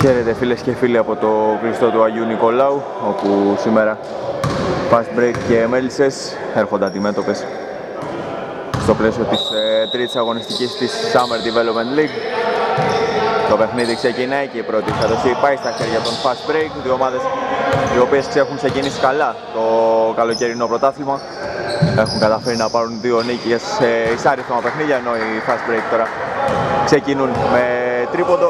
Χαίρετε φίλες και φίλοι από το κλειστό του Αγίου Νικολάου, όπου σήμερα Fast Break και Μέλισσες έρχονται αντιμέτωπες στο πλαίσιο της τρίτης αγωνιστικής της Summer Development League. Το παιχνίδι ξεκινάει και η πρώτη κατοχή πάει στα χέρια των Fast Break, δύο ομάδες οι οποίες έχουν ξεκινήσει καλά το καλοκαιρινό πρωτάθλημα. Έχουν καταφέρει να πάρουν δύο νίκες σε εισάριθμα παιχνίδια, ενώ οι Fast Break τώρα ξεκινούν με τρίποντο.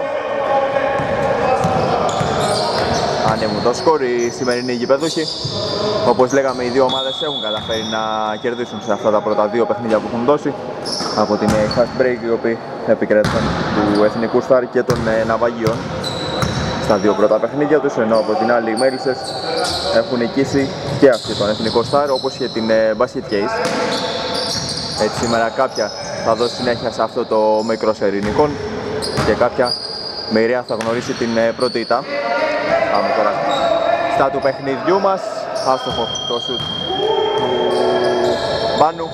Ανέβουν το σκορ οι σημερινοί γηπεδούχοι. Όπως λέγαμε, οι δύο ομάδες έχουν καταφέρει να κερδίσουν σε αυτά τα πρώτα δύο παιχνίδια που έχουν δώσει από την Fast Break, οι οποίοι επικράτησαν του Εθνικού Σταρ και των Ναυαγίων στα δύο πρώτα παιχνίδια τους, ενώ από την άλλη οι Μέλισσες έχουν νικήσει και αυτοί τον Εθνικό Σταρ, όπως και την Basket Case. Έτσι σήμερα κάποια θα δώσει συνέχεια σε αυτό το μικρό σερί νικών και κάποια μοιραία θα γνωρίσει την πρώτη ήττα. Πάμε τώρα στα του παιχνιδιού μας. Άστοχο το σουτ του Μπάνου.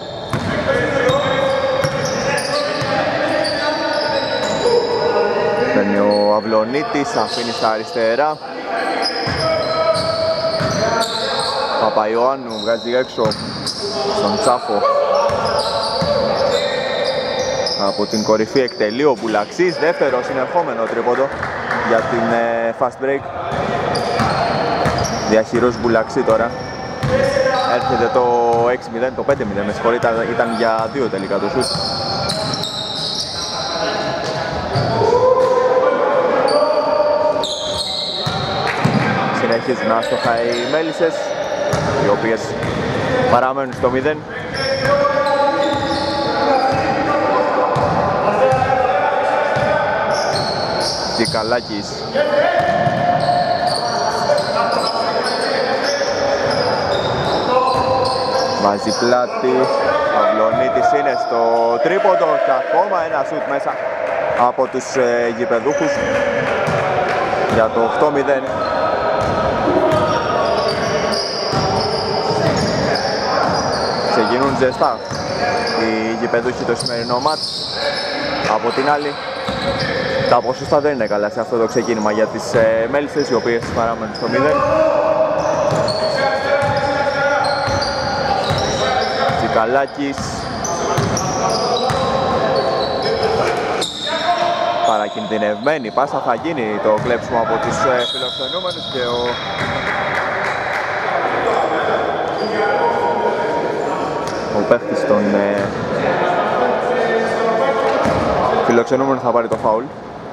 Παίρνει ο Αυλονίτης, αφήνει στα αριστερά. Παπαϊωάννου βγάζει έξω στον Τσάφο. Από την κορυφή εκτελεί ο Μπουλαξής, δεύτερο συνερχόμενο τρίποντο για την Fast Break. Διαχειρός Μπουλαξή τώρα. Έρχεται το 6-0, το 5-0 με συγχωρείτε, ήταν για δύο τελικά το σουτ. Συνεχίζουν άστοχα οι Μέλισσες, οι οποίες παραμένουν στο 0. Καλάκης. Βάζει πλάτη, Αυλονίτης είναι στο τρίποντο και ακόμα ένα σουτ μέσα από τους γηπεδούχους για το 8-0. Ξεκινούν ζεστά οι γηπεδούχοι το σημερινό μάτς. Από την άλλη, τα ποσοστά δεν είναι καλά σε αυτό το ξεκίνημα για τις Μέλισσες, οι οποίες παραμένουν στο 0. Τσικαλάκης. Παρακινδυνευμένη πάσα, θα γίνει το κλέψιμο από τους φιλοξενούμενους και ο παίχτης των φιλοξενούμενο θα πάρει το φάουλ.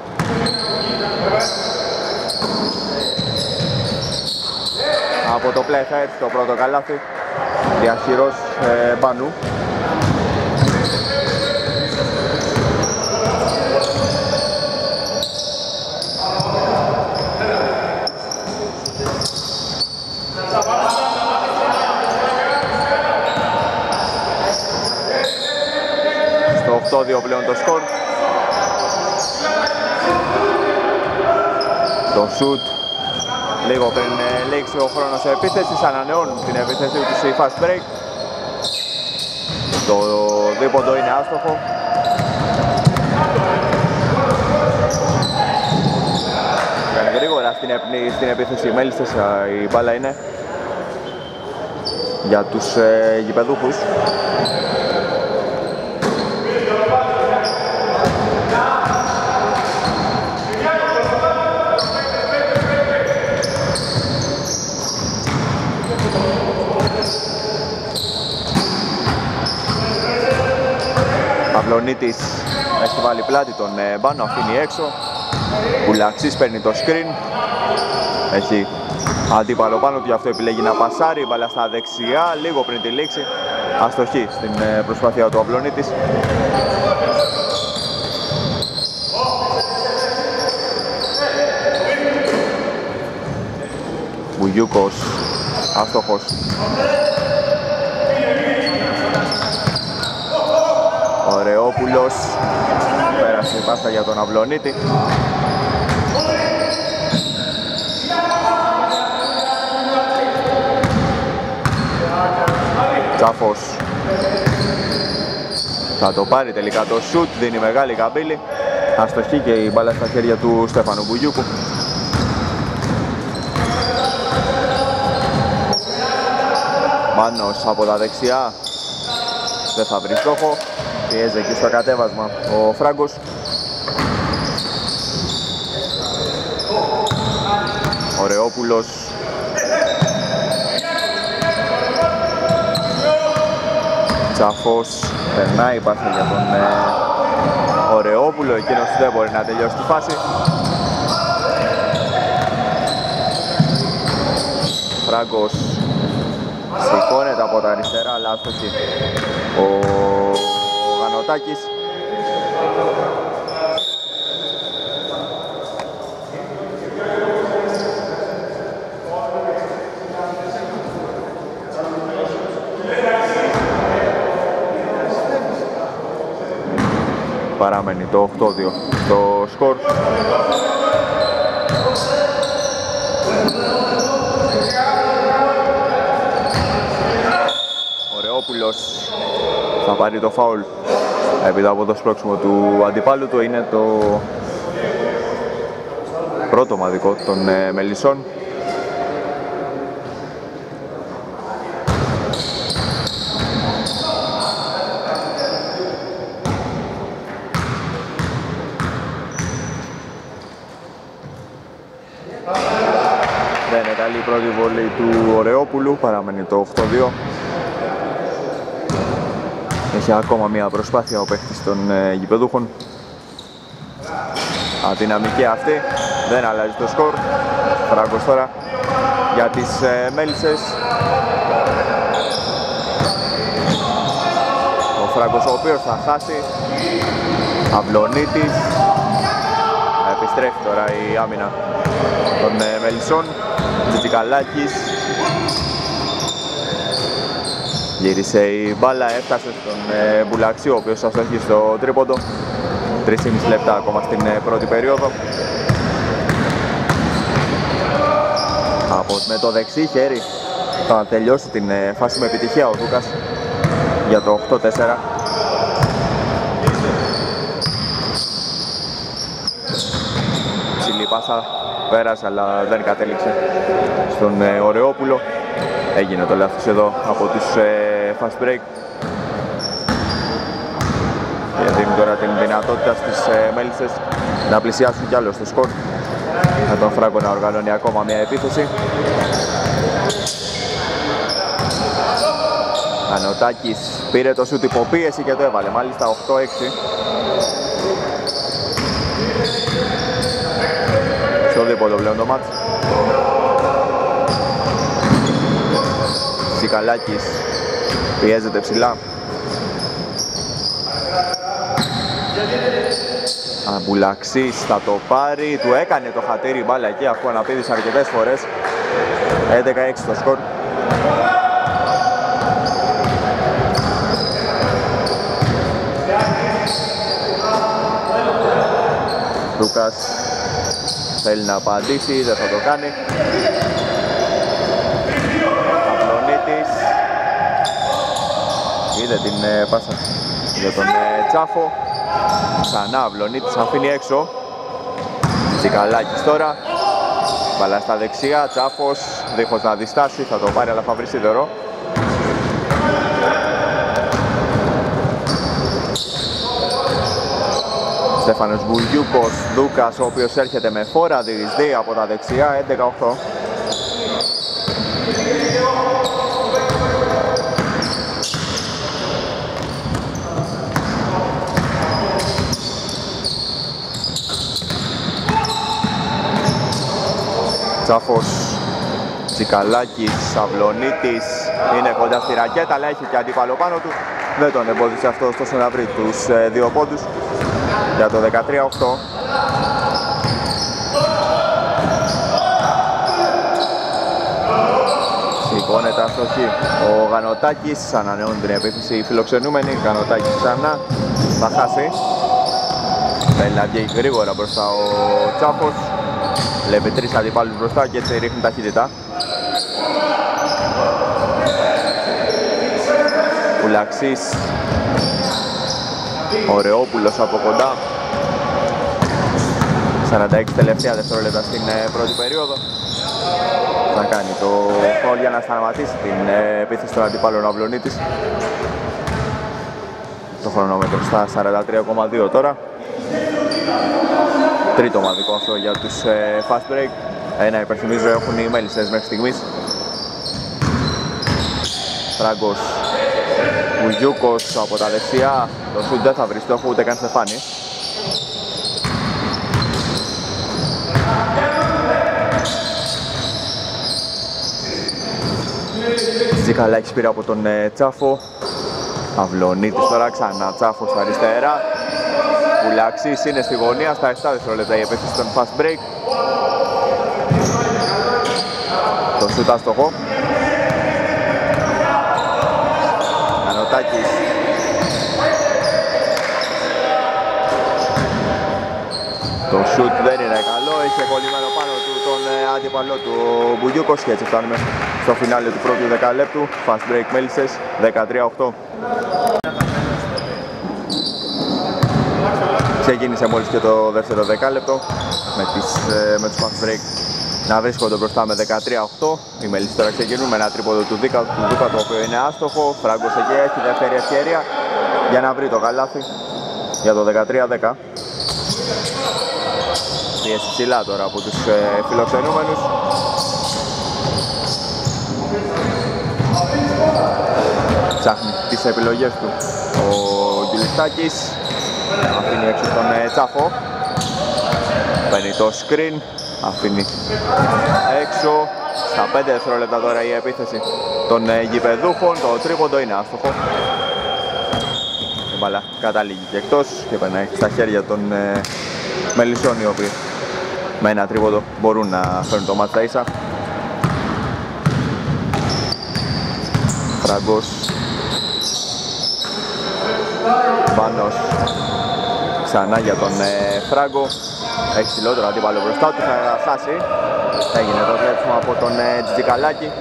Από το play θα έρθει το πρώτο καλάθι. Διαχειρός Μπάνου. Στο 8-2 πλέον το σκορ. Το σουτ λίγο πριν λήξει ο χρόνος επίθεσης, ανανεώνουν την επίθεση τους η Fast Break. Το δίποντο είναι άστοχο. Γρήγορα στην επίθεση οι Μέλισσες, η μπάλα είναι για τους γηπεδούχους. Αυλονίτης έχει βάλει πλάτη τον Μπάνο, αφήνει έξω. Μπουλαξής παίρνει το screen. Έχει αντίπαλο πάνω του, γι' αυτό επιλέγει να πασάρει. Μπάλα στα δεξιά, λίγο πριν τη λήξη. Αστοχή στην προσπάθεια του Αυλονίτης. Μπουγιούκος, άστοχος. Ωραιόπουλος, πέρασε η πάσα για τον Αυλονίτη. Τσάφος θα το πάρει τελικά το σουτ, δίνει μεγάλη καμπύλη. Αστοχή και η μπάλα στα χέρια του Στέφανου Μπουγιούκου. Μάνος από τα δεξιά. Δεν θα βρει στόχο. Πιέζει εκεί στο κατέβασμα ο Φράγκος. Ωρεόπουλος. Τσαφός περνάει η πάσα για τον Ωρεόπουλο. Εκείνος δεν μπορεί να τελειώσει τη φάση. Φράγκος σηκώνεται από τα αριστερά, αλλά άστοχη ο Γανοτάκης. Παραμένει το 8-2 το σκορ. Ωρεόπουλος θα πάρει το φάουλ επειδή από το σπρώξιμο του αντιπάλου του. Είναι το πρώτο ομαδικό των Μελισσών. Δεν είναι καλή η πρώτη βολή του Ωρεόπουλου, παραμένει το 8-2. Έχει ακόμα μία προσπάθεια ο παίχτης των γηπεδούχων. Αδυναμική αυτή, δεν αλλάζει το σκορ. Φράγκος τώρα για τις Μέλισσες. Ο Φράγκος ο οποίος θα χάσει. Αυλονίτης. Επιστρέφει τώρα η άμυνα των Μελισσών. Τζιτζικαλάκης. Γύρισε η μπάλα, έφτασε στον Μπουλαξί, ο οποίος αστοχεί στο τρίποντο. 3,5 λεπτά ακόμα στην πρώτη περίοδο. Με το δεξί χέρι θα τελειώσει την φάση με επιτυχία ο Δούκας για το 8-4. Ψηλή πάσα, πέρασε αλλά δεν κατέληξε στον Ωρεόπουλο. Έγινε το λάθος εδώ από τους fast break. Και δίνει τώρα την δυνατότητα στις Μέλισσες να πλησιάσουν κι άλλο στο σκορ. Με τον Φράγκο να οργανώνει ακόμα μια επίθεση. Ανωτάκης πήρε το σούτ υποπίεση και το έβαλε, μάλιστα 8-6. Στο δίπολο πλέον το μάτς. Σικαλάκης πιέζεται ψηλά. Αμπουλαξής θα το πάρει, του έκανε το χατήρι μπάλα εκεί αφού αναπήδησε αρκετές φορές. 11-6 το σκορ. Λούκας θέλει να απαντήσει, δεν θα το κάνει. Αυλονίτης είδε την πάσα για τον Τσάφο. Ξανά Αυλονίτης αφήνει έξω. Τσικαλάκης τώρα. Μπαλά στα δεξιά, Τσάφος δίχως να διστάσει, θα το πάρει αλλά θα βρει σίδερο. Στέφανος Βουλιούκος, Δούκας ο οποίος έρχεται με φόρα, διεισδύει από τα δεξιά, 11-8. Τσάφος, Τσικαλάκης, Αυλονίτης είναι κοντά στη ρακέτα αλλά έχει και αντίπαλο πάνω του. Δεν τον εμπόδισε αυτό ωστόσο να βρει τους δύο πόντους για το 13-8. Σηκώνεται αστοχή ο Γανοτάκης, ανανεώνει την επίθεση οι φιλοξενούμενοι. Γανοτάκης ξανά θα χάσει. Θέλει να βγει γρήγορα μπροστά ο Τσάφος. Βλέπει τρεις αντιπάλους μπροστά και έτσι ρίχνει ταχύτητα. Πουλαξής. Ωρεόπουλος από κοντά. 46 τελευταία δευτερόλεπτα στην πρώτη περίοδο. Θα κάνει το φάουλ για να σταματήσει την επίθεση των αντιπάλων ο Αυλονίτης. Το χρονόμετρο στα 43,2 τώρα. Τρίτο ομαδικό αυτό για τους fast break. Ένα υπερθυμίζω έχουν οι Μέλισσες μέχρι στιγμής. Φράγκος, Βουγιούκος από τα δεξιά. Το σουτ δεν θα βρει στόχο ούτε καν στεφάνι. Τζικαλάκης πήρε από τον Τσάφο. Αυλονίτης τώρα ξανά, Τσάφος στα αριστερά. Πουλαξής είναι στη γωνία, στα 7 δευτερόλεπτα η επίθεση των fast break. Το σούτ άστοχο. Κανοτάκης. Το σούτ δεν είναι καλό, είχε κολλημένο πάνω του τον αντίπαλό του Μπουγιούκος και έτσι φτάνουμε στο φινάλε του πρώτου δεκαλέπτου. Fast break Μέλισσες 13-8. Ξεκίνησε μόλις και το δεύτερο δεκάλεπτο με τους fast break να βρίσκονται μπροστά με 13-8. Οι Μέλισσες τώρα ξεκινούν με ένα τρίποδο του Δούκα, το οποίο είναι άστοχο. Φράγκος εκεί έχει δεύτερη ευκαιρία για να βρει το καλάθι για το 13-10. Πίεση ψηλά τώρα από τους φιλοξενούμενους. Ψάχνει τις επιλογές του ο Γκυλιστάκης. Αφήνει έξω τον Τσάφο. Παίρνει το screen. Αφήνει έξω. Στα 5 δευτερόλεπτα τώρα η επίθεση των γηπεδούχων. Το τρίποντο είναι άστοχο. Η μπάλα καταλήγει και εκτός και περνάει στα χέρια των Μελισσών, οι οποίοι με ένα τρίποντο μπορούν να φέρουν το μάτς στα ίσα. Φράγκος. Βάνος. Ξανά για τον Φράγκο. Έχει ψηλότερο αντίπαλο μπροστά του, θα χάσει. Έγινε το κλέψιμο από τον Τζικαλάκη.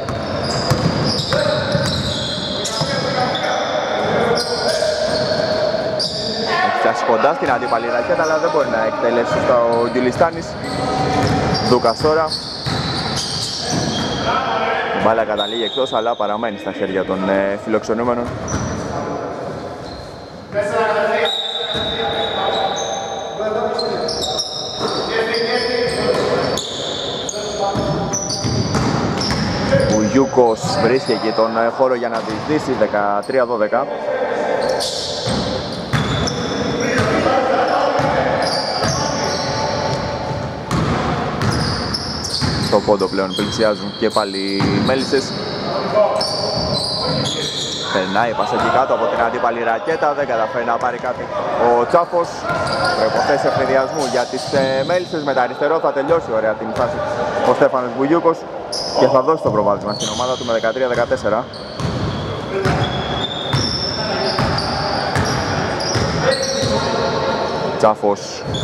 Έχει φτάσει κοντά στην αντίπαλη ρακέτα, αλλά δεν μπορεί να εκτελέσει σωστά ο Γκυλιστάνης. Δούκας τώρα. Η μπάλα καταλήγει εκτός, αλλά παραμένει στα χέρια των φιλοξενούμενων. Ο Γιούκος βρίσκει εκεί τον χώρο για να διεισδύσει, 13-12. Στο πόντο πλέον πλησιάζουν και πάλι οι Μέλισσες. Περνάει πάσα εκεί κάτω από την αντίπαλη ρακέτα, δεν καταφέρει να πάρει κάτι ο Τσάφος. Προϋποθέσεις ευνηδιασμού για τις Μέλισσες. Με τα αριστερό θα τελειώσει ωραία την φάση ο Στέφανος Βουγιούκος και θα δώσει το προβάδισμα στην ομάδα του με 13-14. Τσάφος.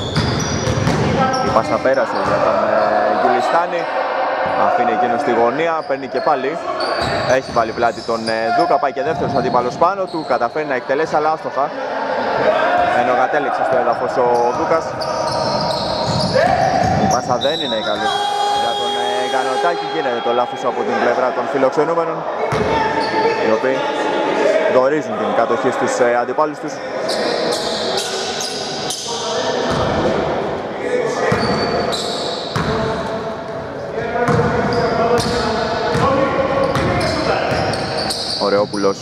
Η πάσα πέρασε για τον Γκυλιστάνη. Αφήνει εκείνο στη γωνία, παίρνει και πάλι. Έχει βάλει πλάτη τον Δούκα, πάει και δεύτερος αντίπαλος πάνω του. Καταφέρει να εκτελέσει, αλλά άστοχα. Ενώ κατέληξε στο έδαφος ο Δούκας. Η πάσα δεν είναι καλή για τον Κανοτάκη. Γίνεται το λάθος από την πλευρά των φιλοξενούμενων, οι οποίοι δορίζουν την κατοχή στους αντιπάλους τους. Ο Ρεόπουλος.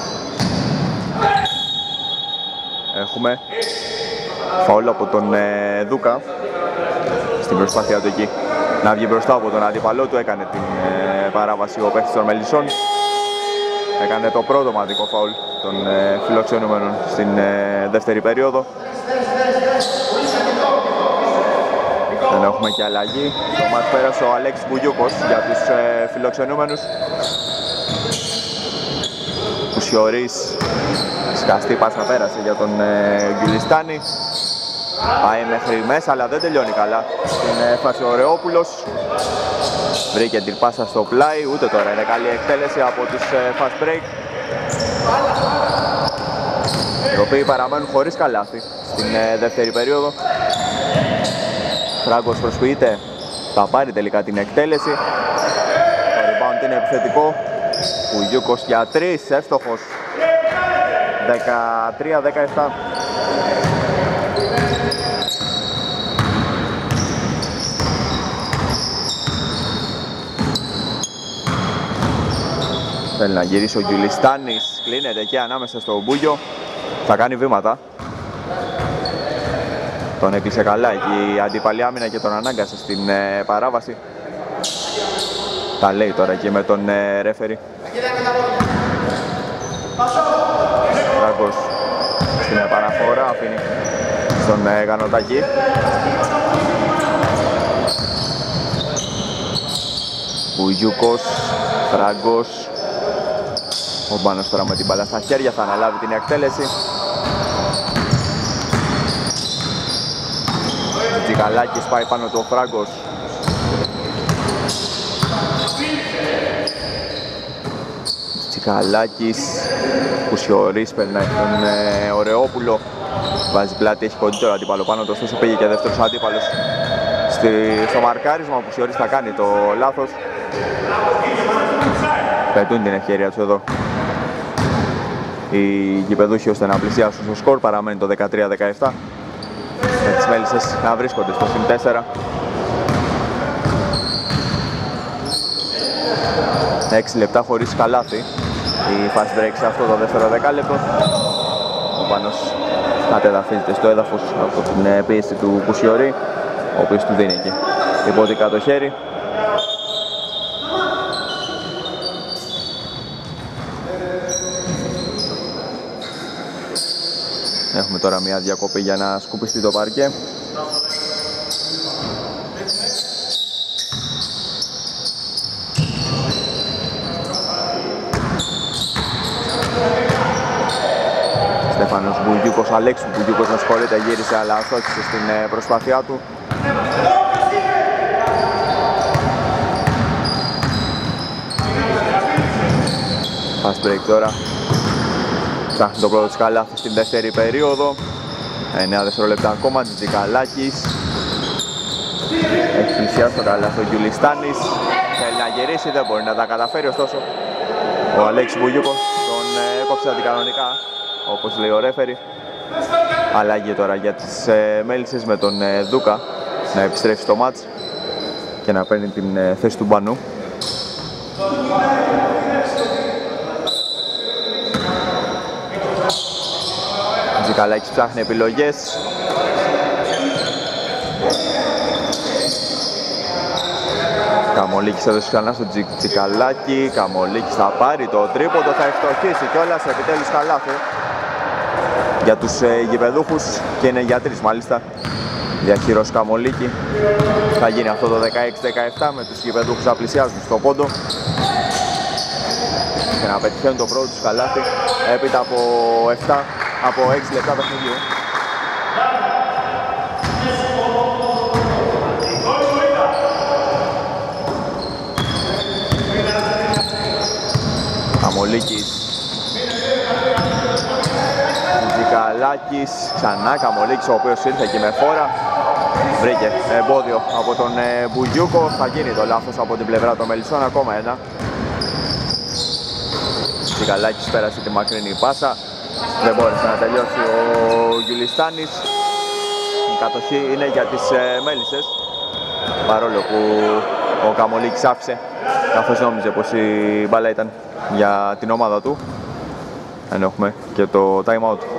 Έχουμε φαουλ από τον Δούκα στην προσπάθειά του εκεί να βγει μπροστά από τον αντίπαλό του. Έκανε την παράβαση ο παίκτης των Μελισσών. Έκανε το πρώτο ομαδικό φαουλ των φιλοξενούμενων στην δεύτερη περίοδο. Δεν έχουμε και αλλαγή. Στο μάτς πέρασε ο Αλέξης Μπουγιούκος για τους φιλοξενούμενους. Κουσιωρίς, σκαστή πάσα πέρασε για τον Γκυλιστάνη. Πάει μέχρι μέσα, αλλά δεν τελειώνει καλά στην φάση ο Ρεόπουλος. Βρήκε την πάσα στο πλάι, ούτε τώρα είναι καλή εκτέλεση από τους fast break, οι οποίοι παραμένουν χωρίς καλάθι στην δεύτερη περίοδο. Φράγκος προσποιείται, θα πάρει τελικά την εκτέλεση. rebound είναι επιθετικό. Πουγιούκος για 3, εύστοχος. 13-17. Θέλει να γυρίσει ο Γκιουλιστάνης, κλείνεται εκεί ανάμεσα στο Μπούγιο. Θα κάνει βήματα. Τον έκλεισε καλά εκεί η αντίπαλη άμυνα και τον ανάγκασε στην παράβαση. Τα λέει τώρα εκεί με τον ρέφερι. Ράγκος στην παραφορά αφήνει στον Γανοτάκη. Πουγιούκος, Φράγκος. Ο Μπάνος τώρα με την μπάλα στα χέρια θα αναλάβει την εκτέλεση. Τζικαλάκης πάει πάνω του ο Φράγκος. Τζικαλάκης, Κουσιωρίς περνάει τον Ωρεόπουλο. Βάζει πλάτη, έχει κοντή τώρα αντίπαλο πάνω του, ωστόσο πήγε και δεύτερος αντίπαλος. Στο μαρκάρισμα ο Κουσιωρίς θα κάνει το λάθος. Πετούν την ευκαιρία του εδώ οι γηπεδούχοι ώστε να πλησιάσουν στο σκορ. Παραμένει το 13-17 με τις Μέλισσες να βρίσκονται στο συν 4. 6 λεπτά χωρίς καλάθι η fast break σε αυτό το δεύτερο δεκάλεπτο. Ο Πάνος κατεδαφίζεται στο έδαφος από την πίεση του Κουσιωρή, ο οποίος του δίνει εκεί υπότικα το χέρι. Έχουμε τώρα μια διακοπή για να σκουπιστεί το παρκέ. Στέφανος Μπουγιούκος, Αλέξου Μπουγιούκος, με συγχωρείτε, γύρισε αλλά αστόχησε στην προσπάθειά του. Fast break τώρα. Ψάχνει το πρώτο της καλάθι στην δεύτερη περίοδο. 9 δευτερόλεπτα ακόμα, Τζικαλάκης. Έχει πλησιάσει το καλάθι ο Γκιουλιστάνης. Θέλει να γυρίσει, δεν μπορεί να τα καταφέρει, ωστόσο ο Αλέξης Μπουγιούκος τον έκοψε αντικανονικά, όπως λέει ο ρέφερι. Αλλαγή τώρα για τις Μέλισσες με τον Δούκα να επιστρέφει στο μάτς και να παίρνει την θέση του Μπανού. Τζικαλάκης ψάχνει επιλογές. Καμολίκης έδωσε ξανά στο Τζικαλάκη. Καμολίκης θα πάρει το τρίποντο, θα ευστοχίσει κιόλας, επιτέλους καλάθι για τους γηπεδούχους και είναι για 3 μάλιστα. Διαχειρός Καμολίκη. Θα γίνει αυτό το 16-17 με τους γηπεδούχους να πλησιάζουν στο πόντο και να πετυχαίνουν το πρώτο τους καλάθι έπειτα από 6 λεπτά παιχνιδιού. Καμολίκης, Τζικαλάκης, ξανά Καμολίκης ο οποίος ήρθε και με φόρα. Βρήκε εμπόδιο από τον Μπουγιούκο, θα γίνει το λάθος από την πλευρά των Μελισσών, ακόμα ένα. Τζικαλάκης πέρασε τη μακρινή πάσα, δεν μπόρεσε να τελειώσει ο Γκιουλιστάνης. Η κατοχή είναι για τις Μέλισσες, παρόλο που ο Καμολίκης άφησε, καθώς νόμιζε πως η μπάλα ήταν για την ομάδα του. Ενώ έχουμε και το time out.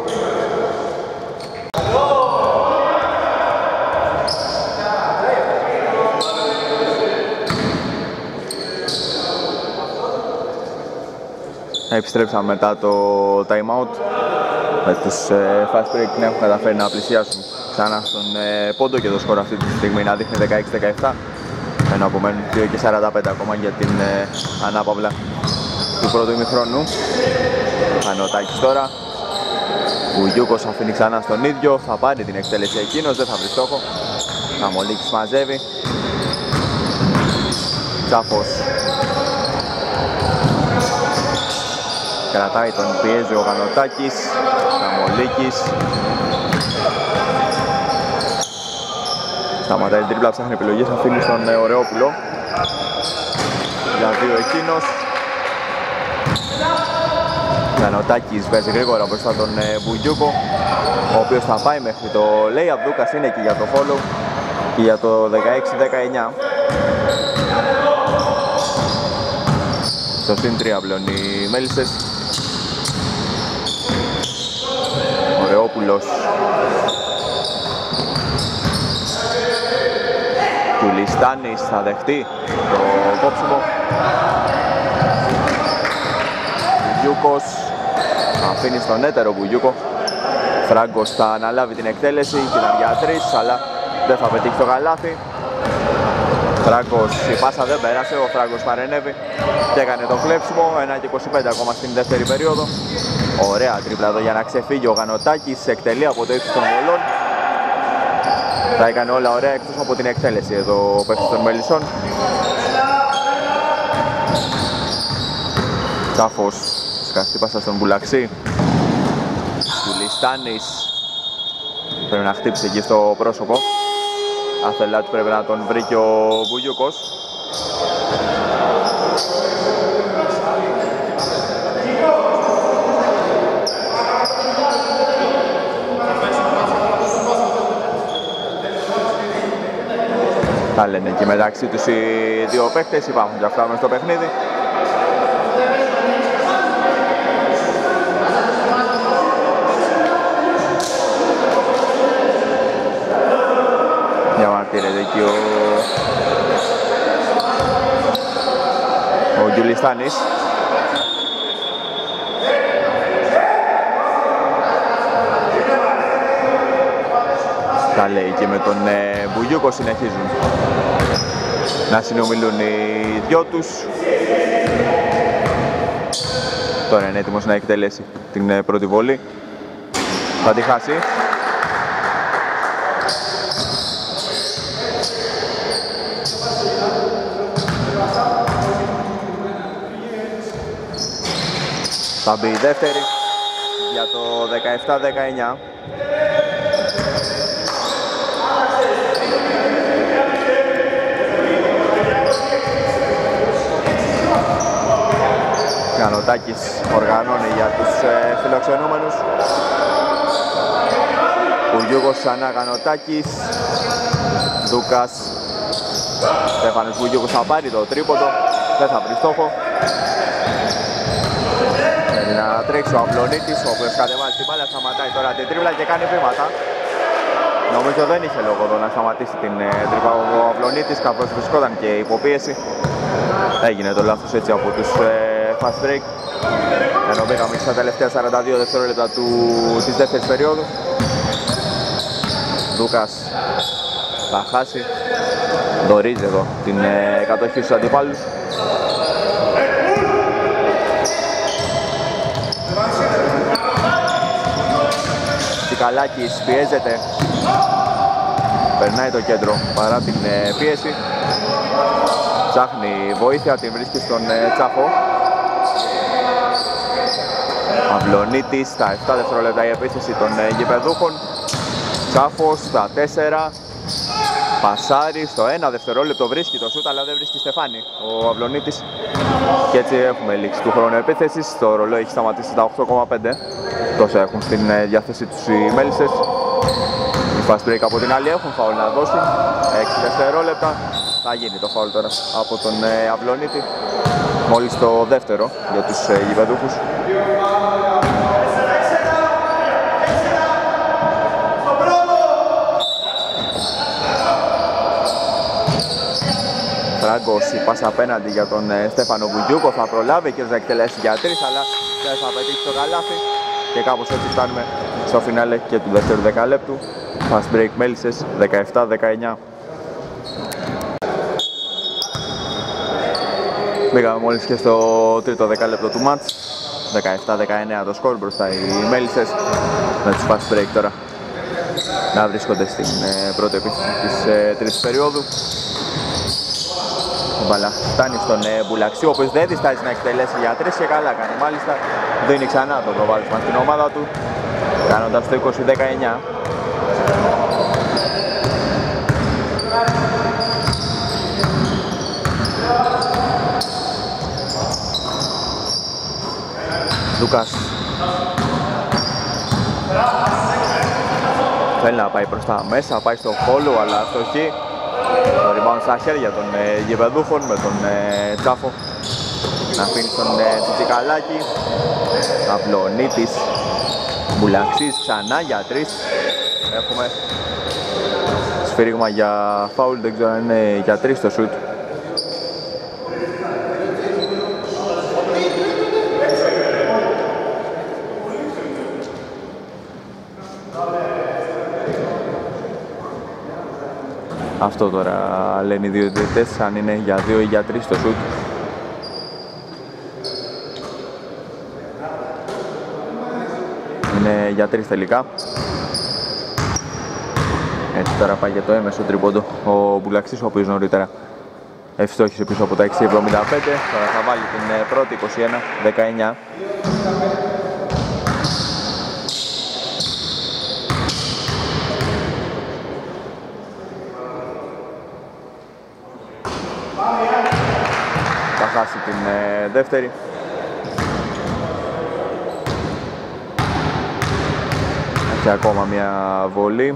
Επιστρέψαμε μετά το time out με τους fast break να έχουν καταφέρει να πλησιάσουν ξανά στον πόντο και το σκορ αυτή τη στιγμή να δείχνει 16-17, ενώ απομένουν 2:45 ακόμα για την ανάπαυλα του πρώτου ημιχρόνου. Ανωτάκης τώρα, Μπουγιούκος αφήνει ξανά στον ίδιο, θα πάρει την εκτέλεση εκείνος, δεν θα βρει στόχο. Καμολίκης μαζεύει, Τσάφος κρατάει, τον πιέζει ο Γανοτάκης, Καμολίκης σταματάει την τρίπλα, ψάχνει επιλογές, αφήνει στον Ωρεόπουλο. για 2 εκείνος. Γιαννοτάκης παίζει γρήγορα μπροστά τον Μπουγιούκο, ο οποίος θα πάει μέχρι το lay-up. Δούκας είναι εκεί για το follow και για το 16-19. Στο συν 3 πλέον οι Μέλισσες. Ωραιόπουλος. Κουλιστάνης θα δεχτεί το κόψιμο. Μπουγιούκος αφήνει στον έτερο Μπουγιούκο. Φράγκος θα αναλάβει την εκτέλεση και ήταν για 3, αλλά δεν θα πετύχει το καλάθι. Φράγκος, η πάσα δεν πέρασε, ο Φράγκος παρενέβη και έκανε το κλέψιμο. 1:25 ακόμα στην δεύτερη περίοδο. Ωραία τρίπλα εδώ για να ξεφύγει ο Γανοτάκης, εκτελεί από το ύψος των βολών. Τα έκανε όλα ωραία εκτός από την εκτέλεση εδώ ο παίκτης των Μελισσών. Τσάφος, σκαστή πάσα στον Μπουλαξή. Κουλιστάνης πρέπει να χτύψει εκεί στο πρόσωπο. Άθελά του πρέπει να τον βρει και ο Μπουγιούκος. Τα λένε και μεταξύ τους οι δύο παίκτες, υπάρχουν και αυτά μες στο παιχνίδι. Διαμαρτύρεται εκεί ο Γκουλιστάνης. Τα λέει και με τον Μπουγιούκο συνεχίζουν να συνομιλούν οι δυο τους. Τώρα είναι έτοιμος να εκτελέσει την πρώτη βολή. Θα τη χάσει. Θα μπει η δεύτερη για το 17-19. Γιαννοτάκης οργανώνει για τους φιλοξενούμενους. Μπουγιούκος ξανά Γιαννοτάκης. Δούκας. Στέφανος Μπουγιούκος θα πάρει το τρίποντο. Δεν θα βρει στόχο. Θέλει να τρέξει ο Αυλονίτης, ο οποίος κατεβάζει την μπάλα, σταματάει τώρα την τρίπλα και κάνει βήματα. Νομίζω δεν είχε λόγο εδώ να σταματήσει την τρίπλα ο Αυλονίτης, καθώς βρισκόταν και υποπίεση. Έγινε το λάθος έτσι από τους fast break. Ενώ μπήκαμε στα τελευταία 42 δευτερόλεπτα της δεύτερης περίοδου. Δούκας θα χάσει. Δωρίζει εδώ την κατοχή στους αντιπάλους. Τσικαλάκης πιέζεται. Περνάει το κέντρο παρά την πίεση. Ψάχνει βοήθεια, την βρίσκει στον Τσάφο. Αυλονίτης στα 7 δευτερόλεπτα η επίθεση των γηπεδούχων. Τσάφος στα 4. Πασάρι στο 1 δευτερόλεπτο, βρίσκει το σούτ αλλά δεν βρίσκει Στεφάνη ο Αυλονίτης. Και έτσι έχουμε λήξη του χρόνου επίθεσης. Το ρολόι έχει σταματήσει στα 8,5. Τόσο έχουν στην διάθεσή τους οι Μέλισσες. Οι fast break από την άλλη έχουν φάουλ να δώσουν. 6 δευτερόλεπτα. Θα γίνει το φάουλ τώρα από τον Αυλονίτη. Μόλις το δεύτερο για τους γηπεδούχους. Φράγκος, η πάσα απέναντι για τον Στέφανο Μπουγιούκο. Θα προλάβει και θα εκτελέσει για 3, αλλά δεν θα πετύχει το καλάθι. Και κάπως έτσι φτάνουμε στο φινάλε και του δεύτερου δεκαλέπτου. Fast break Μέλισσες 17-19. Μπήκαμε μόλις και στο τρίτο δεκάλεπτο του μάτς. 17-19 το σκορ, μπροστά οι Μέλισσες. Με τους fast break τώρα να βρίσκονται στην πρώτη επίθεση της τρίτης περίοδου. Η μπάλα φτάνει στον Μπουλαξή, ο οποίος δεν διστάζει να εκτελέσει για 3 και καλά κάνει. Μάλιστα δίνει ξανά το προβάδισμα στην ομάδα του, κάνοντας το 20-19. Λούκας θέλει να πάει προς τα μέσα, πάει στο follow αλλά αστοχή. Το rebound στα χέρια των γηπεδούχων με τον Τσάφο να αφήνει στον Τσιτσικαλάκη. Καυλονίτης, Μπουλαξής ξανά για 3. Έχουμε σφύριγμα για φάουλ, δεν ξέρω αν είναι για 3 το σουτ. Αυτό τώρα λένε οι δύο διαιτητές, αν είναι για 2 ή για 3 το σουτ. Είναι για 3 τελικά. Έτσι τώρα πάει για το έμεσο τρίποντο ο Μπουλαξής, ο οποίος νωρίτερα ευστόχησε πίσω από τα 6.75. Τώρα θα βάλει την πρώτη 21-19. Θα χάσει την δεύτερη. Έχει ακόμα μια βολή.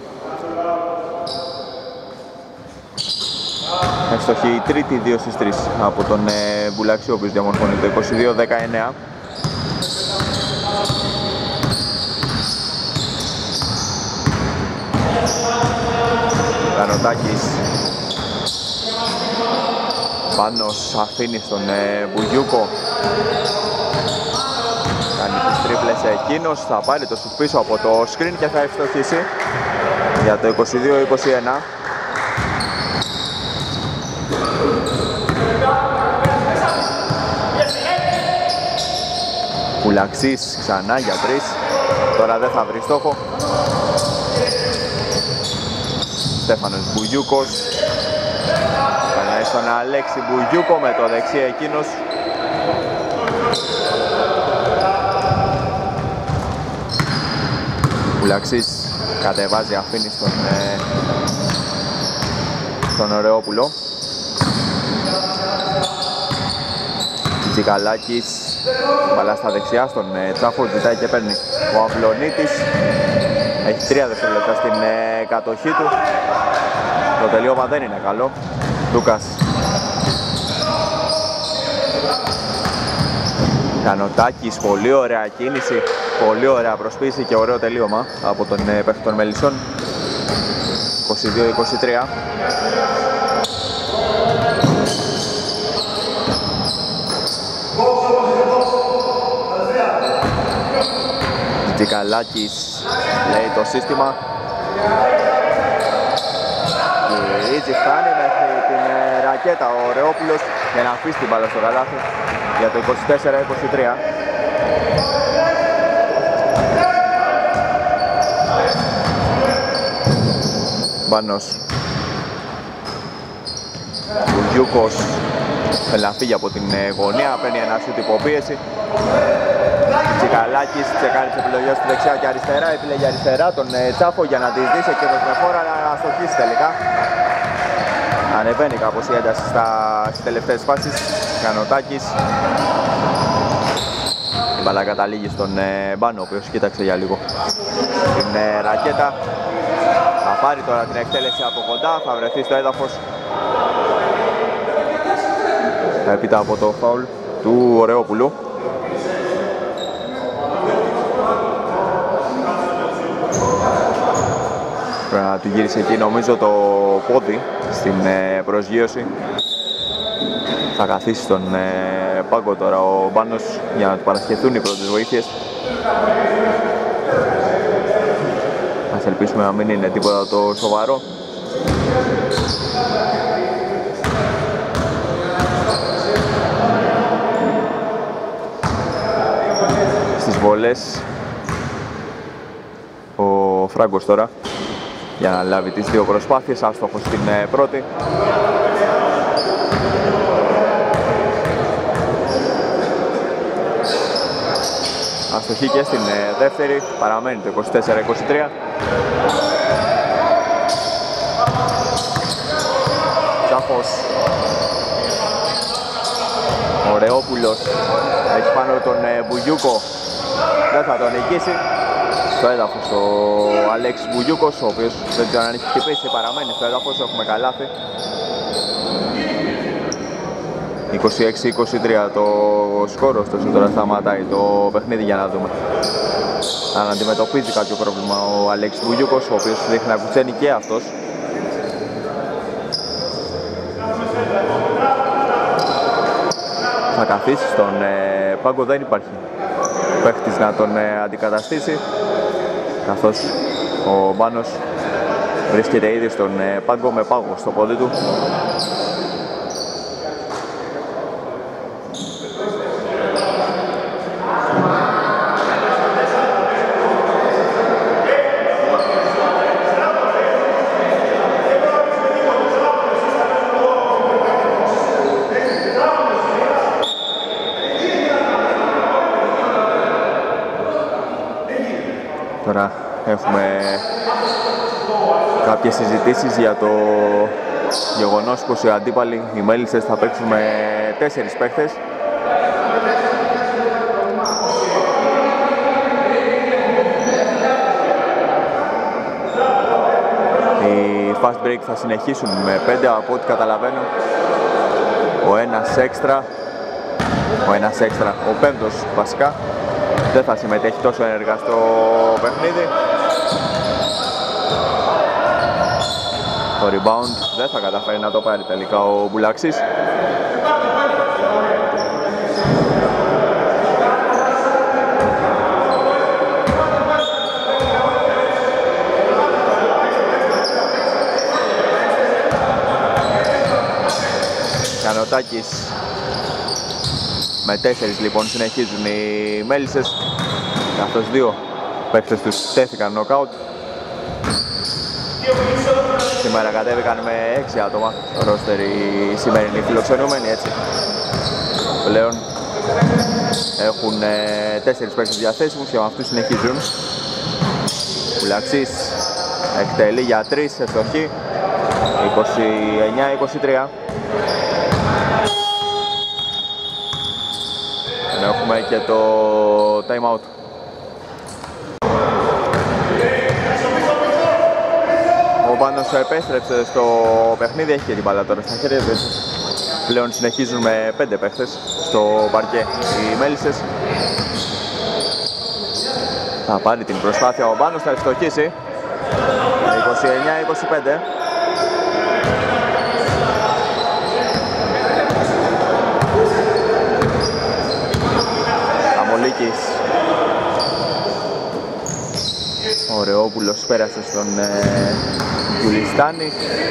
Ευστοχή η τρίτη, 2 στις 3 από τον Μπουλαξή, ο οποίος διαμορφώνει το 22-19. Κανοτάκης. Πάνος αφήνει στον Μπουγιούκο. Κάνει τις τρίπλες εκείνος, θα πάρει το σουτ πίσω από το screen και θα ευστοχίσει για το 22-21. Πουλαξής ξανά για 3. Τώρα δεν θα βρει στόχο. Στέφανος Μπουγιούκος. Περνάει στον Αλέξη Μπουγιούκο με το δεξί εκείνος. Πουλαξής κατεβάζει, αφήνει στον Ωρεόπουλο. Τσικαλάκης, μπαλά στα δεξιά στον Τσάφο, ζητάει και παίρνει ο Αυλονίτης. Έχει 3 δευτερόλεπτα στην κατοχή του. Το τελείωμα δεν είναι καλό. Λούκας. Κανοτάκης, πολύ ωραία κίνηση, πολύ ωραία προσποίηση και ωραίο τελείωμα από τον παίχτη των Μελισσών. 22-23. Τζικαλάκης λέει το σύστημα. Γυρίζει, φτάνει μέχρι την ρακέτα ο Ρεόπουλος για να αφήσει την μπάλα στο καλάθι για το 24-23. Μπάνος. Μπουγιούκος θέλει να φύγει από την γωνία, παίρνει ένα σουτ υποπίεση. Τσικαλάκης τσεκάρει τις επιλογές του δεξιά και αριστερά, επιλέγει αριστερά τον Τσάφο για να της δίσει και με φόρα να αστοχίσει τελικά. Ανεβαίνει κάπως η ένταση στις τελευταίες φάσεις. Κανοτάκης. Η μπαλά καταλήγει στον Μπάνο, ο οποίος κοίταξε για λίγο την ρακέτα. Θα πάρει τώρα την εκτέλεση από κοντά, θα βρεθεί στο έδαφος έπειτα από το φάουλ του Ωρεόπουλου. Πρέπει να του γύρισε εκεί νομίζω το πόδι στην προσγείωση. Θα καθίσει στον πάγκο τώρα ο Μπάνος για να του παρασχεθούν οι πρώτες βοήθειες. Ας ελπίσουμε να μην είναι τίποτα το σοβαρό. Στις βολές ο Φράγκος τώρα για να λάβει τις δύο προσπάθειες, άστοχος στην πρώτη. Αστοχή και στην δεύτερη, παραμένει το 24-23. Τσάφος. Ο Ρεόπουλος έχει πάνω τον Μπουγιούκο. δεν θα τον νικήσει. Στο έδαφος ο Αλέξης Μπουγιούκος, ο οποίος δεν ξέρω αν έχει χτυπήσει, παραμένει στο έδαφος, έχουμε καλάθι. 26-23 το σκόρο, ωστόσο τώρα σταματάει το παιχνίδι για να δούμε αν αντιμετωπίζει κάποιο πρόβλημα ο Αλέξης Μπουγιούκος, ο οποίος δείχνει να κουτσένει και αυτός. Θα καθίσει στον πάγκο, δεν υπάρχει παίχτης να τον αντικαταστήσει, καθώς ο Μπάνος βρίσκεται ήδη στον πάγκο με πάγο στο πόδι του. Τώρα έχουμε κάποιες συζητήσεις για το γεγονός πως οι αντίπαλοι, οι Μέλισσες, θα παίξουν με 4 παίχτες. Οι fast break θα συνεχίσουν με 5 από ό,τι καταλαβαίνω. Ο ένας έξτρα, ο πέμπτος βασικά, δεν θα συμμετέχει τόσο ενεργά στο παιχνίδι. Το rebound δεν θα καταφέρει να το πάρει τελικά ο Μπουλαξής. Κανωτάκης με 4 λοιπόν συνεχίζουν οι Μέλισσες, καθώς 2 παίκτες τους τέθηκαν νοκάουτ. Σήμερα κατέβηκαν με 6 άτομα ρόστερ οι σημερινοί φιλοξενούμενοι, έτσι. Πλέον έχουν 4 παίκτες διαθέσιμους και με αυτούς συνεχίζουν. Μπουλαξής εκτελεί για 3 σε στοχή, 29-23. Έχουμε και το time out. Ο Πάνος επέστρεψε στο παιχνίδι, έχει και την μπάλα τώρα στα χέρια του. Πλέον συνεχίζουν με 5 παίχτες στο παρκέ οι Μέλισσες. Θα πάρει την προσπάθεια ο Πάνος, θα ευστοχίσει. 29-25. Αμολίκης. Ο Ρεόπουλος πέρασε στον Γιουλιστάνη.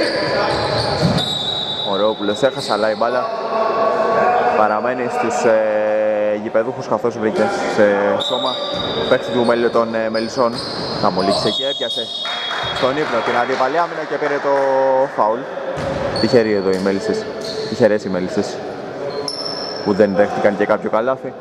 Ο Ρεόπουλος έχασε, αλλά η μπάλα παραμένει στους γηπεδούχους, καθώς βρήκε σε σώμα παίκτη του των Μελισσών. Αμολίκης εκεί έπιασε στον ύπνο την αντίπαλη άμυνα και πήρε το φάουλ. Τυχεροί εδώ οι Μέλισσες, τυχερές οι Μέλισσες που δεν δέχτηκαν και κάποιο καλάθι.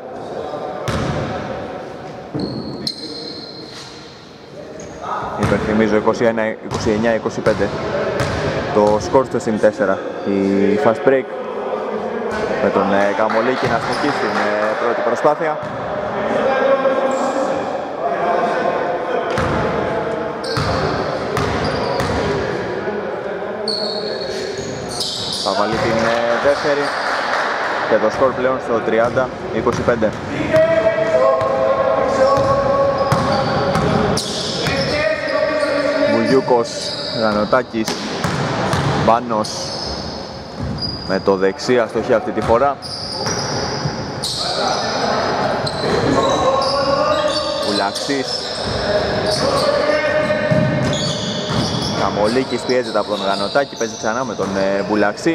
Υπενθυμίζω 29-25 το σκορ στο συν 4. Η fast break με τον Καμολίκη να στοχίσει στην πρώτη προσπάθεια. Θα βάλει την δεύτερη και το σκορ πλέον στο 30-25. Μπουγιούκος, Γανωτάκης, Μπάνος με το δεξί αστοχή αυτή τη φορά. Μπουλαξής. Καμολίκης πιέζεται από τον Γανωτάκη, παίζει ξανά με τον Μπουλαξή.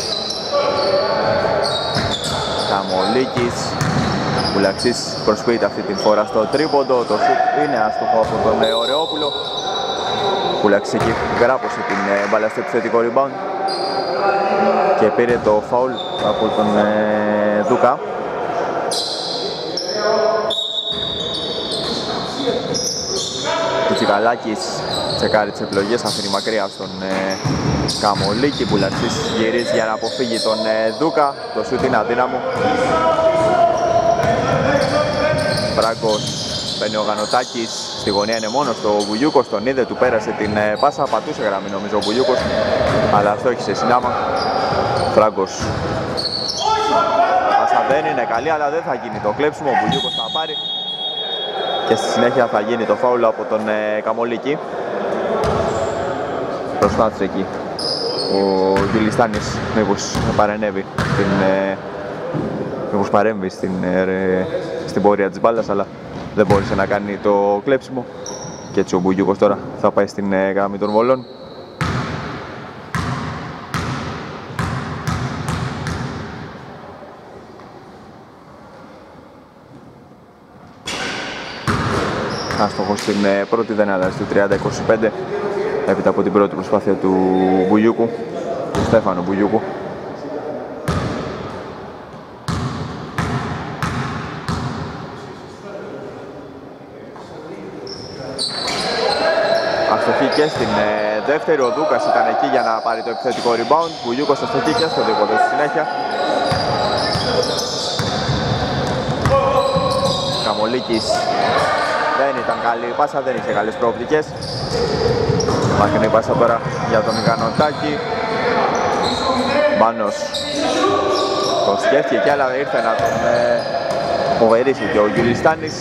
Καμολίκης. Μπουλαξής προσποιείται αυτή τη φορά στο τρίποντο, το σουτ είναι άστοχο από τον Ρεόπουλο. Μπουλαξής εκεί γράπωσε την μπάλα στο επιθετικό rebound και πήρε το φάουλ από τον Δούκα. Τσικαλάκης τσεκάρει τις επιλογές, αφήνει μακριά στον Καμολίκη. Μπουλαξής γυρίζει για να αποφύγει τον Δούκα, το σουτ είναι αδύναμο. Φράγκος, παίρνει ο Γανοτάκης, στη γωνία είναι μόνος το Βουγιούκος, τον είδε, του πέρασε την πάσα, πατούσε γραμμή νομίζω ο Βουγιούκος, αλλά αυτό έχει σε συνάμα. Φράγκος. Πάσα δεν είναι καλή, αλλά δεν θα γίνει το κλέψιμο, ο Βουγιούκος θα πάρει και στη συνέχεια θα γίνει το φάουλ από τον Καμολίκη. Προσπάθησε εκεί ο Γιουλιστάνης μήπως παρενέβη μήπως παρέμβει στην πορεία της μπάλας, αλλά δεν μπόρεσε να κάνει το κλέψιμο και έτσι ο Μπουγιούκος τώρα θα πάει στην γραμμή των βολών. Άστοχος στην πρώτη, δεν αλλάζει το 30-25 έπειτα από την πρώτη προσπάθεια του Μπουγιούκου, του Στέφανου Μπουγιούκου. Αστοχή και στην δεύτερη, ο Δούκας ήταν εκεί για να πάρει το επιθετικό rebound. Μπουγιούκος αστοχή και στο δίποτο στη συνέχεια. Καμολίκης δεν ήταν καλή η πάσα, δεν είχε καλές προοπτικές. Μακρινή πάσα τώρα για τον Γανοτάκη. Μάνος το σκέφτηκε αλλά ήρθε να τον φοβερήσει και ο Γιουλιστάνης.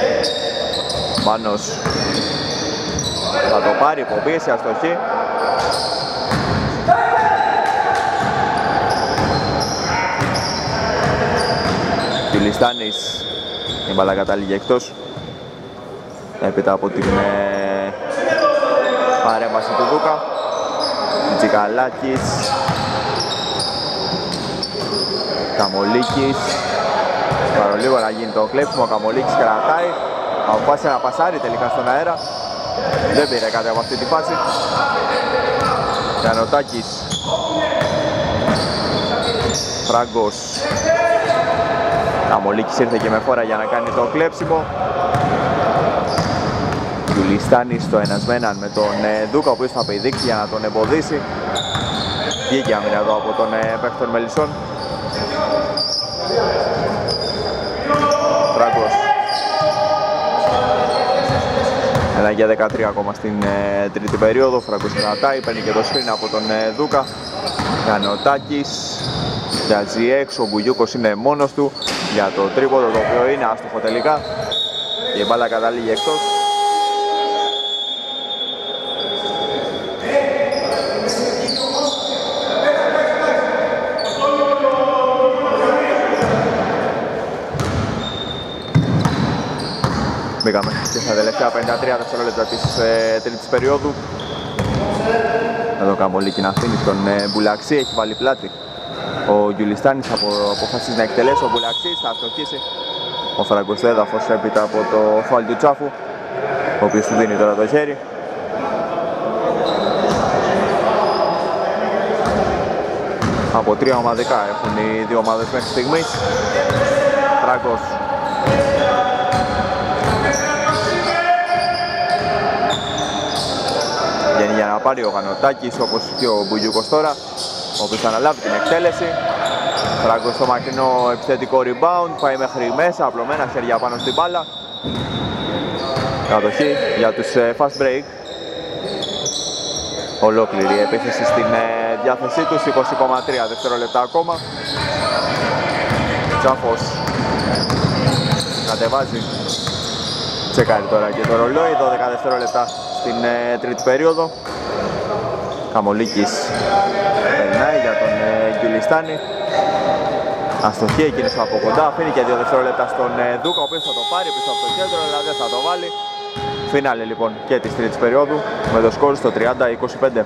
Μάνος θα το πάρει, υποπίεση, αστοχή. Γιουλιστάνης, η μπάλα κατάληγε εκτός έπειτα από την παρέμβαση του Δούκα. Τζικαλάκης, Καμολίκης, παρολίγο να γίνει το κλέψιμο, ο Καμολίκης κρατάει, αποφάσισε να πασάρει τελικά στον αέρα, δεν πήρε κάτι από αυτή τη φάση. Γανοτάκης, Φράγκος, Καμολίκης ήρθε και με φόρα για να κάνει το κλέψιμο. Γιουλιστάνης στο ένας με έναν με τον Δούκα, ο οποίος θα πηδήξει για να τον εμποδίσει. Βγήκε άμυνα εδώ από τον παίκτη των Μελισσών. Φράγκος. 1 για 13 ακόμα στην τρίτη περίοδο. Φράγκος κρατάει, παίρνει και το screen από τον Δούκα. Γανοτάκης βγάζει έξω, ο Μπουγιούκος είναι μόνος του για το τρίποντο, το οποίο είναι άστοχο τελικά και η μπάλα καταλήγει εκτός. Μπήκαμε και στα τελευταία 53 δευτερόλεπτα της τρίτης περίοδου. Εδώ Καμολίκη να αφήνει στον Μπουλαξή, έχει βάλει πλάτη. Ο Γιουλιστάνης αποφασίζει να εκτελέσει, ο Μπουλαξής θα αστοχίσει. Ο Φράγκος στο έδαφος έπειτα από το φάουλ του Τσάφου, ο οποίος του δίνει τώρα το χέρι. Από 3 ομαδικά έχουν οι δύο ομάδες μέχρι στιγμής. Φράγκος. Βγαίνει για να πάρει ο Γανοτάκης, όπως και ο Μπουγιούκος τώρα, ο οποίος θα αναλάβει την εκτέλεση. Φράγκος στο μακρινό επιθετικό rebound, πάει μέχρι μέσα, απλωμένα χέρια πάνω στην μπάλα. Κατοχή για τους fast break. Ολόκληρη η επίθεση στην διάθεσή τους, 20,3 δευτερόλεπτα ακόμα. Τσάφος κατεβάζει, τσεκάρει τώρα και το ρολόι, 12 δευτερόλεπτα στην τρίτη περίοδο. Καμολίκης περνάει για τον Γιουλιστάνη. Αστοχή εκείνος από κοντά, αφήνει και 2 δευτερόλεπτα στον Δούκα, ο οποίος θα το πάρει πίσω από το κέντρο, αλλά δεν θα το βάλει. Φινάλε λοιπόν και της τρίτης περίοδου με το σκορ στο 30-25.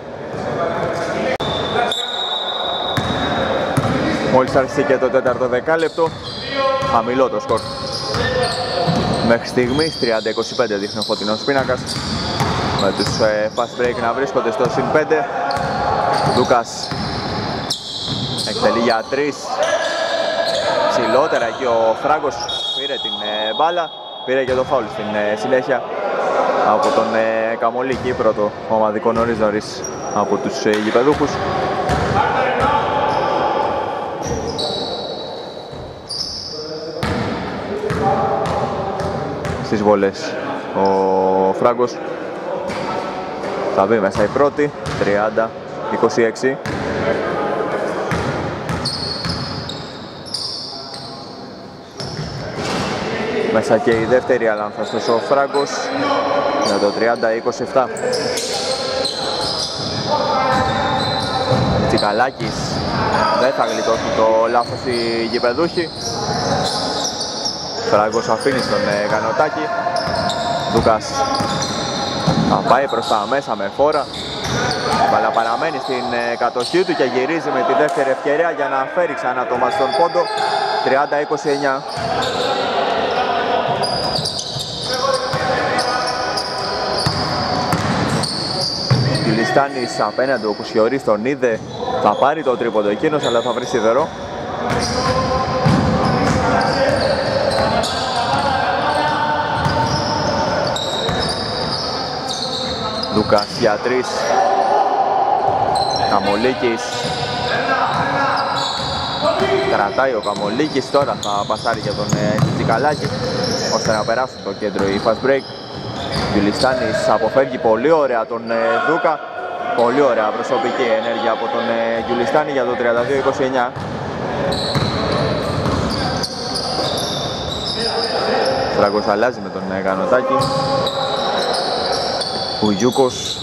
Μόλις άρχισε και το τέταρτο δεκάλεπτο, χαμηλό το σκορ. Μέχρι στιγμής 30-25 δείχνει ο φωτεινός πίνακας, με τους fast break να βρίσκονται στο συν 5. Δούκας εκτελεί για 3. Ψηλότερα εκεί ο Φράγκος πήρε την μπάλα, πήρε και το φάουλ στην συνέχεια από τον Καμολίκη, πρώτο ομαδικό νωρίς από τους γηπεδούχους. στις βολές ο Φράγκος. Θα μπει μέσα η πρώτη, 30-26. Μέσα και η δεύτερη, αλλά αν θα στώσει ο Φράγκος για το 30-27. Τσικαλάκης, δεν θα γλιτώσουν το λάθος οι γηπεδούχοι. Φράγκος αφήνει στον Γανοτάκη. Δούκας θα πάει προς τα μέσα με φόρα. Αλλά παραμένει στην κατοχή του και γυρίζει με τη δεύτερη ευκαιρία για να φέρει ξανά το μάτς στον πόντο. 30-29. Κιλιστάνης απέναντι, ο Κουσιωρής τον είδε, θα πάρει το τρίποντο εκείνος, αλλά θα βρει σιδερό. Λούκας για 3. Καμολίκης. Κρατάει ο Καμολίκης, τώρα θα πασάρει για τον Τσικαλάκη ώστε να περάσουν το κέντρο η fast break. Γιουλιστάνης αποφεύγει πολύ ωραία τον Δούκα. Πολύ ωραία προσωπική ενέργεια από τον Γιουλιστάνη για το 32-29. Φράγκος αλλάζει με τον Γανοτάκη. Πουγιούκος.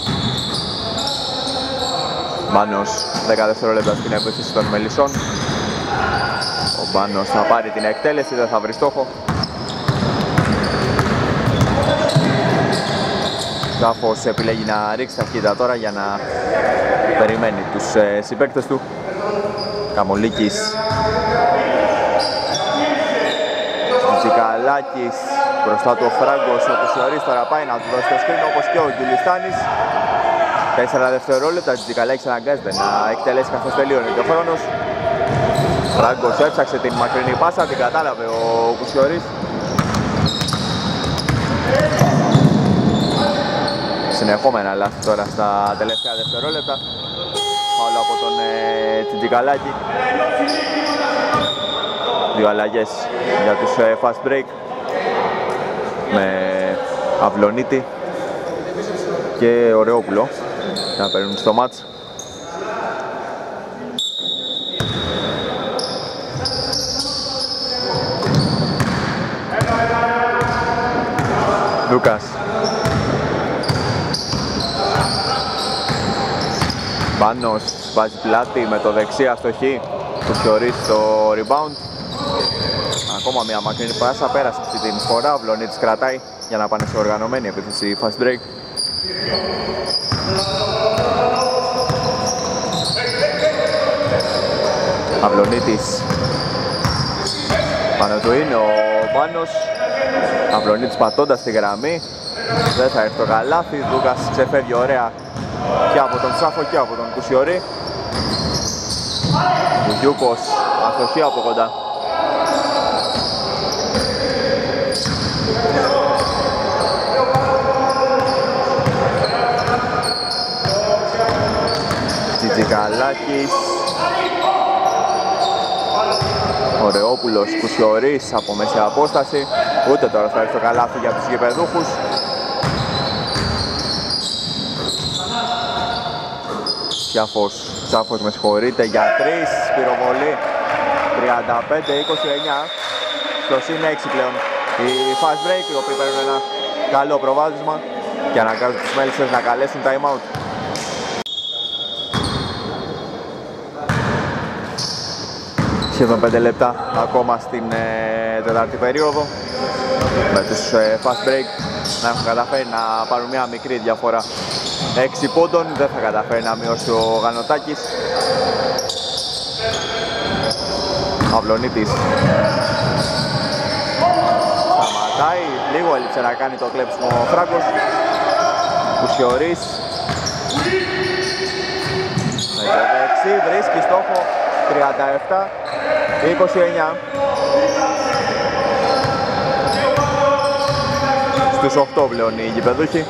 Μπάνος 10 δευτερόλεπτα στην επίθεση των Μελισσών. Ο Μπάνος θα πάρει την εκτέλεση, δεν θα βρει στόχο. Ζάφος επιλέγει να ρίξει ταχύτητα τώρα για να περιμένει τους συμπαίκτες του. Καμολίκης. Τσικαλάκης μπροστά του ο Φράγκος, ο Κουσιωρής τώρα πάει να του δώσει το σκριν όπως και ο Γιουλιστάνης. 4 δευτερόλεπτα, Τσικαλάκης αναγκάζεται να εκτελέσει καθώς τελείωνε και ο χρόνος. Φράγκος έψαξε την μακρινή πάσα, την κατάλαβε ο Κουσιωρής. Συνεχόμενα λάθη τώρα στα τελευταία δευτερόλεπτα. Φάουλ από τον Τσικαλάκη. 2 αλλαγές για τους fast break με Αυλονίτη και Ωρεόπουλο να παίρνουν στο μάτς. Λούκας. Μπάνος βάζει πλάτη με το δεξί αστοχή που θεωρεί στο rebound. Ακόμα μια μακρινή πάσα, πέρασε αυτή την φορά. Ο Βλονίτης κρατάει για να πάνε σε οργανωμένη επίθεση fast break. Αυλονίτης. Πάνω του είναι ο Μπάνος. Αυλονίτης πατώντας τη γραμμή. Δεν θα έρθει το καλάθι. Δούκας ξεφεύγει ωραία και από τον Σάφο και από τον Κουσιωρή. Βουγιούκος αστοχή από κοντά. Τσιτζικαλάκης. Ωρεόπουλος, Κουσιωρής από μέση απόσταση. Ούτε τώρα θα έρθει το καλάθι για τους γηπεδούχους. Τσάφος με συγχωρείτε για 3, πυροβολή 35-29. Στο συν 6 πλέον οι fast break, οι οποίοι παίρνουν ένα καλό προβάδισμα και αναγκάζουν τους Μέλισσες να καλέσουν time out. Σχεδόν 5 λεπτά ακόμα στην τετάρτη περίοδο με τους fast break να έχουν καταφέρει να πάρουν μια μικρή διαφορά 6 πόντων. Δεν θα καταφέρει να μειώσει ο Γανοτάκης. Αυλονίτης σταματάει, λίγο έλειψε να κάνει το κλέψιμο ο Φράγκος. Κουσιωρής με το δεξί βρίσκει στόχο 37-29. Στους 8 πλέον οι γηπεδούχοι.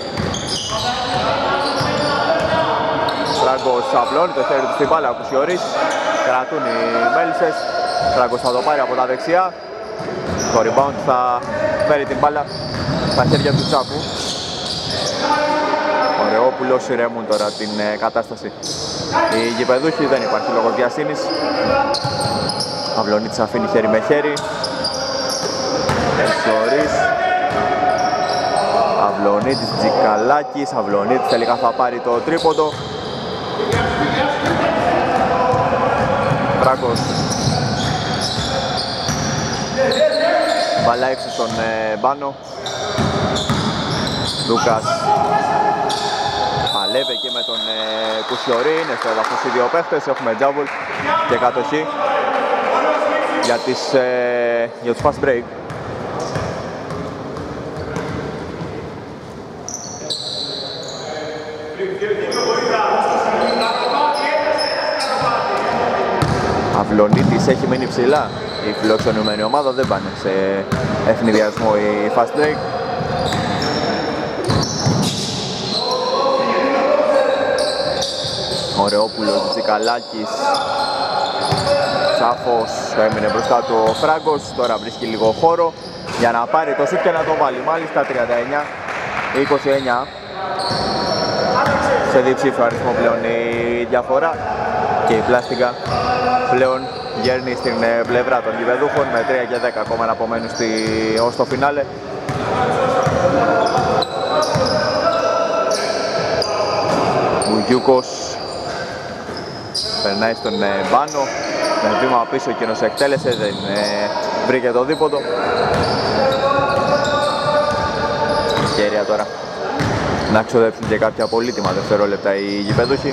Φράγκος απλώνει το χέρι του στην μπάλα, ο Κουσιωρής. Κρατούν οι Μέλισσες. Φράγκος θα το πάρει από τα δεξιά. Το rebound θα φέρει την μπάλα στα χέρια του Τσάπου. Ο Ρεόπουλος ηρεμούν τώρα την κατάσταση. Οι γηπεδούχοι, δεν υπάρχει λόγος διασύνης. Αυλονίτης αφήνει χέρι με χέρι. Εσωρίς. Αυλονίτης, Τζικαλάκης. Αυλονίτης τελικά θα πάρει το τρίποντο. Φράγκος. Μπαλά έξω στον Μπάνο. Λούκας παλεύει και με τον Κουσιορή. Είναι στο έδαφος οι δύο παίχτες. Έχουμε τζάμπολ και κατοχή για τους fast break. Αυλονίτης έχει μείνει ψηλά. Η φιλοξενούμενη ομάδα δεν πάνε σε ευνηδιασμό οι fast break. Ο Ρεόπουλος, Τζικαλάκης, Τσάφος, έμεινε μπροστά του ο Φράγκος. Τώρα βρίσκει λίγο χώρο για να πάρει το σουτ και να το βάλει. Μάλιστα 39-29. Σε διψήφιο αριθμό πλέον η διαφορά και η Πλάστιγκα πλέον γέρνει στην πλευρά των γηπεδούχων με 3 και 10 ακόμα να απομένουν ως το φινάλε. Μπουγιούκος περνάει στον Μπάνο με βήμα πίσω, εκείνος εκτέλεσε, δεν βρήκε το δίποντο. Ευκαιρία τώρα να ξοδέψουν και κάποια πολύτιμα δευτερόλεπτα οι γηπεδούχοι.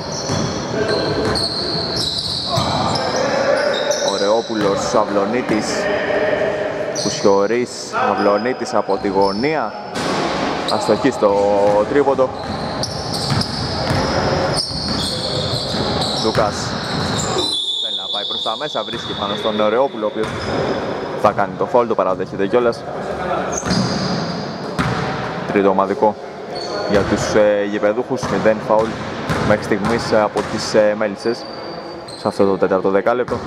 Ο Ρεόπουλος, Αυλονίτης, Κουσιορής, Αυλονίτης από τη γωνία. Αστοχή στο τρίποντο. Λούκας θέλει να πάει προς τα μέσα, βρίσκει πάνω στον Ρεόπουλο, ο οποίος θα κάνει το φάουλ, το παραδέχεται κιόλας. Τρίτο ομαδικό για τους γηπεδούχους, 0 φάουλ μέχρι στιγμής από τις Μέλισσες σε αυτό το τέταρτο δεκάλεπτο.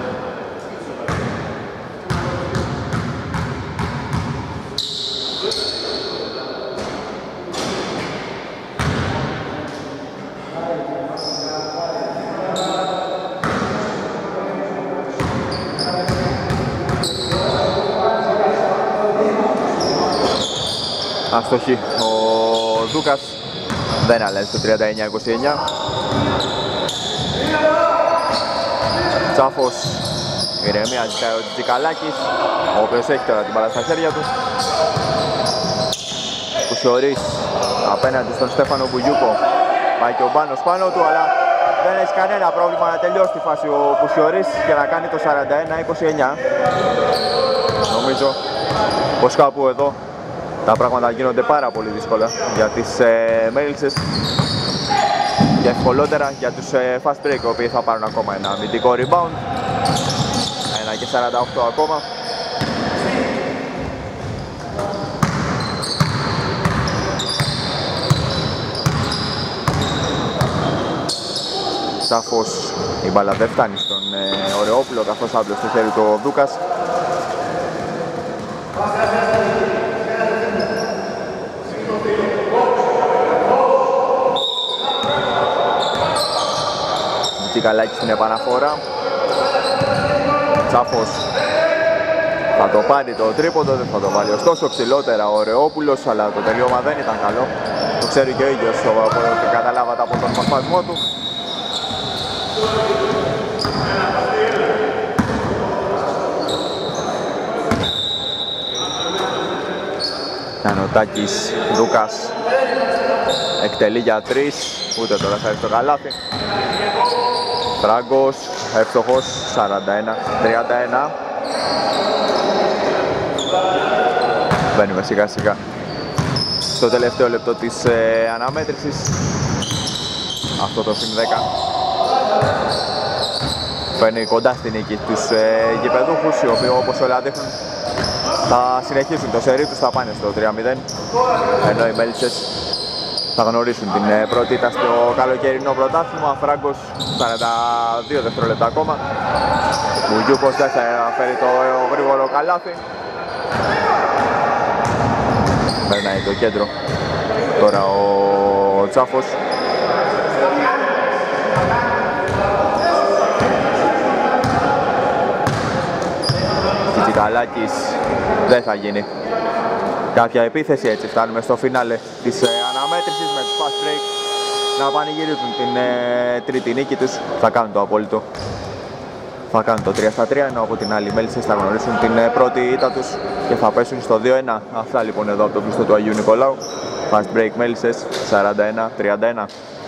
Αστοχή ο Δούκας, δεν αλλάζει το 39-29. Τσάφος, ηρεμία ζητάει ο Τζικαλάκης, ο οποίος έχει τώρα την μπάλα στα χέρια του. Κουσιορής απέναντι στον Στέφανο Μπουγιούκο, πάει και ο Μπάνος πάνω του, αλλά δεν έχει κανένα πρόβλημα να τελειώσει τη φάση ο Κουσιορής και να κάνει το 41-29. Νομίζω πως κάπου εδώ τα πράγματα γίνονται πάρα πολύ δύσκολα για τις Μέλισσες και ευκολότερα για τους fast break, οι οποίοι θα πάρουν ακόμα ένα αμυντικό rebound. 1 και 48 ακόμα. Σαφώς η μπάλα δεν φτάνει στον Ρεόπουλο, καθώς άπλωσε στο χέρι του ο Δούκας. Τζικαλάκης στην επαναφορά. Τσάφος θα το πάρει το τρίποντο, δεν θα το βάλει ωστόσο ψηλότερα ο Ρεόπουλος, αλλά το τελείωμα δεν ήταν καλό. Το ξέρει και ο ίδιος, και καταλάβατε από τον μορφασμό του. Νανοτάκης, Δούκας εκτελεί για 3, ούτε τώρα θα έρθει το καλάθι. Φράγκος, εύστοχος, 41-31. Μπαίνουμε σιγά σιγά στο τελευταίο λεπτό της αναμέτρησης. Αυτό το συν 10 φέρνει κοντά στη νίκη τους γηπεδούχους, οι οποίοι όπως όλα δείχνουν θα συνεχίσουν το σερί τους, θα πάνε στο 3-0, ενώ οι Μέλισσες θα γνωρίσουν την πρώτη ήττα στο καλοκαιρινό πρωτάθλημα. Φράγκος 42 δευτερόλεπτα ακόμα. Μπουγιούκος δεν θα φέρει το γρήγορο καλάθι. περνάει το κέντρο. Τώρα ο Τσάφος. Κιτσικαλάκης, δεν θα γίνει κάποια επίθεση, έτσι φτάνουμε στο φινάλε της αναμέτρησης με τους fast break να πανηγυρίζουν την τρίτη νίκη τους. Θα κάνουν το απόλυτο, θα κάνουν το 3-3, ενώ από την άλλη οι Μέλισσες θα γνωρίσουν την πρώτη ήττα τους και θα πέσουν στο 2-1. Αυτά λοιπόν εδώ από το πλούστο του Αγίου Νικολάου. Fast break Μέλισσες 41-31.